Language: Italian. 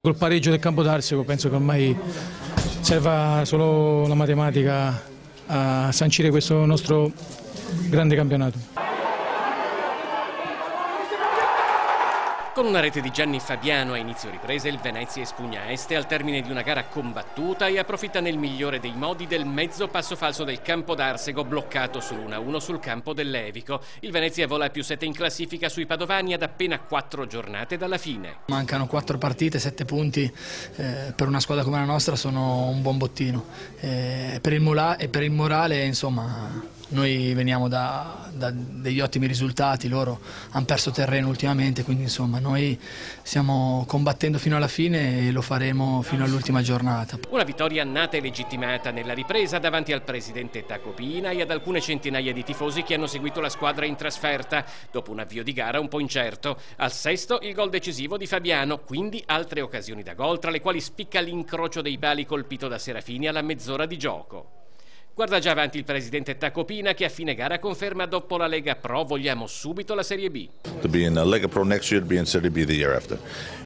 Col pareggio del Campo d'Arsego penso che ormai serva solo la matematica a sancire questo nostro grande campionato. Con una rete di Gianni Fabiano a inizio ripresa il Venezia espugna Este al termine di una gara combattuta e approfitta nel migliore dei modi del mezzo passo falso del Campo d'Arsego bloccato sull'1-1 sul campo dell'Evico. Il Venezia vola a +7 in classifica sui padovani ad appena 4 giornate dalla fine. Mancano 4 partite, 7 punti, per una squadra come la nostra sono un buon bottino. Per il morale, insomma, noi veniamo da degli ottimi risultati, loro hanno perso terreno ultimamente, quindi insomma noi stiamo combattendo fino alla fine e lo faremo fino all'ultima giornata. Una vittoria nata e legittimata nella ripresa davanti al presidente Tacopina e ad alcune centinaia di tifosi che hanno seguito la squadra in trasferta, dopo un avvio di gara un po' incerto. Al sesto il gol decisivo di Fabiano, quindi altre occasioni da gol, tra le quali spicca l'incrocio dei pali colpito da Serafini alla mezz'ora di gioco. Guarda già avanti il presidente Tacopina che a fine gara conferma dopo la Lega Pro vogliamo subito la Serie B. To be in Lega Pro next year, to be in Serie B the year after.